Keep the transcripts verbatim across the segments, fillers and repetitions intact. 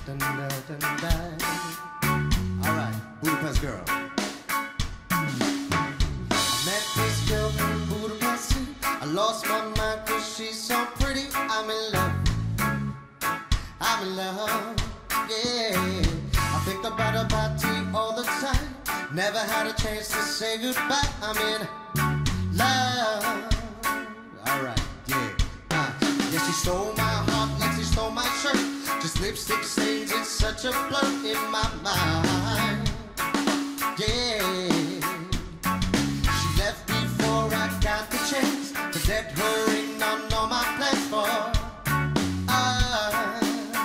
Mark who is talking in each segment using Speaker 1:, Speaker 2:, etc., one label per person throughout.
Speaker 1: Dun, dun, dun, dun. All right, Budapest Girl. I met this girl from Budapest. I lost my mind cause she's so pretty. I'm in love. I'm in love, yeah. I think about her body all the time. Never had a chance to say goodbye. I'm in love. All right, yeah. Uh, yeah, she stole my heart like she stole my shirt. Just lipstick stains, it's such a blur in my mind. Yeah. She left before I got the chance to let her in on all my plans for us.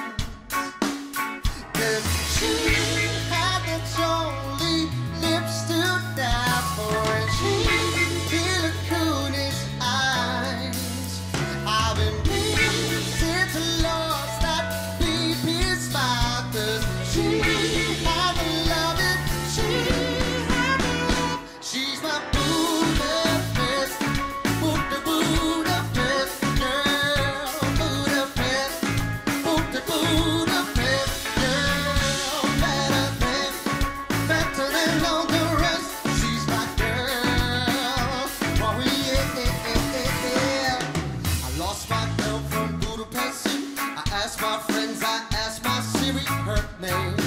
Speaker 1: Cause she had the jolly lips to die for, and she feel the coolest eyes. I've been missing to lost that baby's smile. Cause she had the love it, she had the love. She's my Budapest, Buda Budapest girl, Budapest, Buda Budapest girl, better than, better than all the rest. She's my girl, oh yeah. I lost my girl from Budapest. I asked my friends, I asked my Siri her name.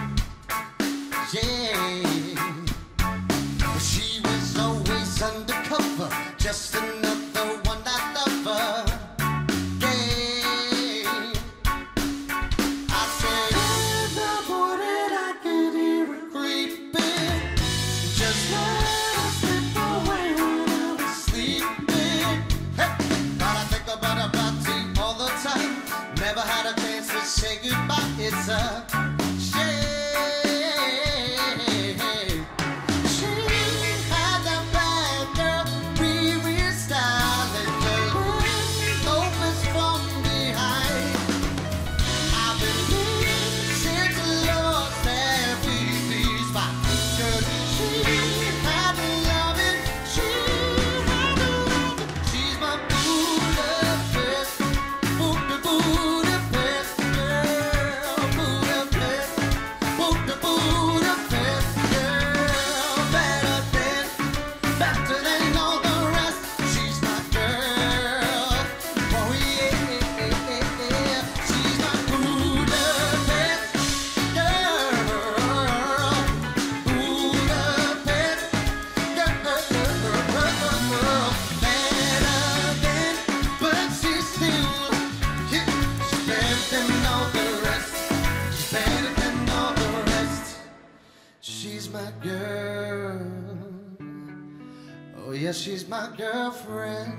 Speaker 1: Yeah, but she was always undercover, just another one I love her. Yeah, I said, I wanted I could hear it creeping, just let her slip away when I was sleeping. Hey, but I think about her body all the time. Never had a chance to say goodbye. It's a shame. She had that bad girl Riri style, and the lopers from behind. I've been missing to lost that baby's spot. Cause she had to love it, she had to love it. She's my Budapest, Buda Budapest girl, Budapest, Buda Budapest girl, better than, better than all the rest. She's my girl, oh yeah. She's my Budapest girl, Budapest girl, better than, but she's still, yeah, she's better than all the rest. She's better than all the rest. She's my girl. Oh yeah, she's my girlfriend.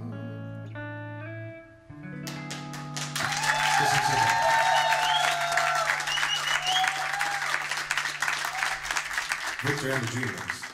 Speaker 1: Listen to that. Victor and the Dreamers.